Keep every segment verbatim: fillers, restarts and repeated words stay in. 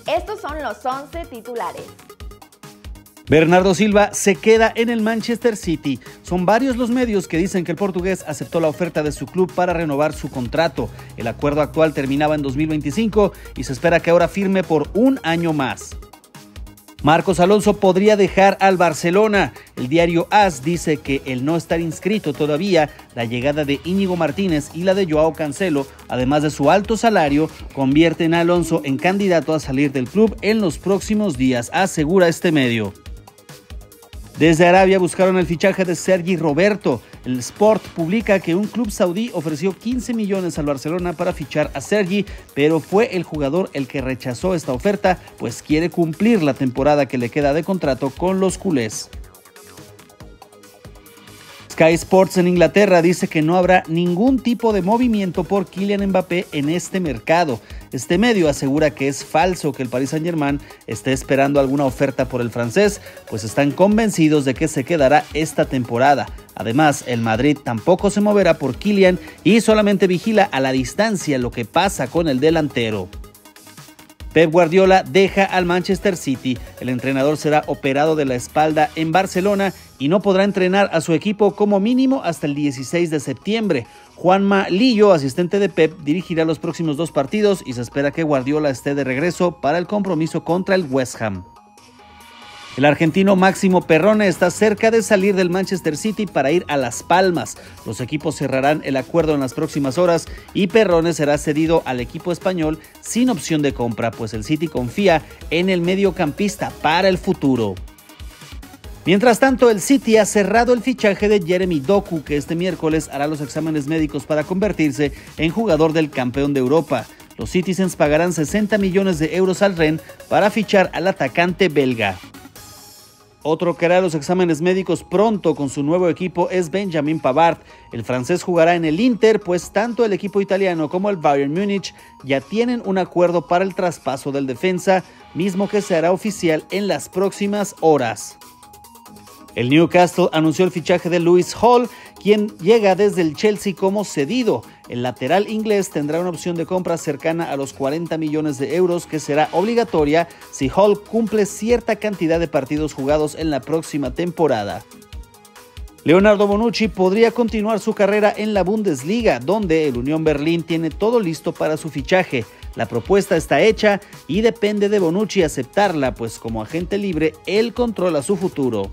Estos son los once titulares. Bernardo Silva se queda en el Manchester City. Son varios los medios que dicen que el portugués aceptó la oferta de su club para renovar su contrato. El acuerdo actual terminaba en dos mil veinticinco y se espera que ahora firme por un año más. Marcos Alonso podría dejar al Barcelona. El diario AS dice que el no estar inscrito todavía, la llegada de Íñigo Martínez y la de Joao Cancelo, además de su alto salario, convierten a Alonso en candidato a salir del club en los próximos días, asegura este medio. Desde Arabia buscaron el fichaje de Sergi Roberto. El Sport publica que un club saudí ofreció quince millones al Barcelona para fichar a Sergi, pero fue el jugador el que rechazó esta oferta, pues quiere cumplir la temporada que le queda de contrato con los culés. Sky Sports en Inglaterra dice que no habrá ningún tipo de movimiento por Kylian Mbappé en este mercado. Este medio asegura que es falso que el Paris Saint-Germain esté esperando alguna oferta por el francés, pues están convencidos de que se quedará esta temporada. Además, el Madrid tampoco se moverá por Kylian y solamente vigila a la distancia lo que pasa con el delantero. Pep Guardiola deja al Manchester City. El entrenador será operado de la espalda en Barcelona y no podrá entrenar a su equipo como mínimo hasta el dieciséis de septiembre. Juanma Lillo, asistente de Pep, dirigirá los próximos dos partidos y se espera que Guardiola esté de regreso para el compromiso contra el West Ham. El argentino Máximo Perrone está cerca de salir del Manchester City para ir a Las Palmas. Los equipos cerrarán el acuerdo en las próximas horas y Perrone será cedido al equipo español sin opción de compra, pues el City confía en el mediocampista para el futuro. Mientras tanto, el City ha cerrado el fichaje de Jeremy Doku, que este miércoles hará los exámenes médicos para convertirse en jugador del campeón de Europa. Los Citizens pagarán sesenta millones de euros al Rennes para fichar al atacante belga. Otro que hará los exámenes médicos pronto con su nuevo equipo es Benjamin Pavard. El francés jugará en el Inter, pues tanto el equipo italiano como el Bayern Múnich ya tienen un acuerdo para el traspaso del defensa, mismo que se hará oficial en las próximas horas. El Newcastle anunció el fichaje de Lewis Hall, quien llega desde el Chelsea como cedido. El lateral inglés tendrá una opción de compra cercana a los cuarenta millones de euros, que será obligatoria si Hall cumple cierta cantidad de partidos jugados en la próxima temporada. Leonardo Bonucci podría continuar su carrera en la Bundesliga, donde el Unión Berlín tiene todo listo para su fichaje. La propuesta está hecha y depende de Bonucci aceptarla, pues como agente libre él controla su futuro.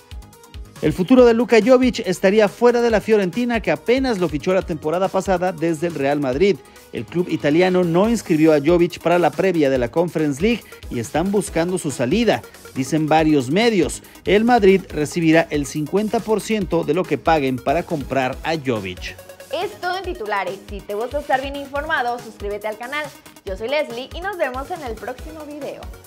El futuro de Luka Jovic estaría fuera de la Fiorentina, que apenas lo fichó la temporada pasada desde el Real Madrid. El club italiano no inscribió a Jovic para la previa de la Conference League y están buscando su salida. Dicen varios medios, el Madrid recibirá el cincuenta por ciento de lo que paguen para comprar a Jovic. Es todo en titulares. Si te gusta estar bien informado, suscríbete al canal. Yo soy Leslie y nos vemos en el próximo video.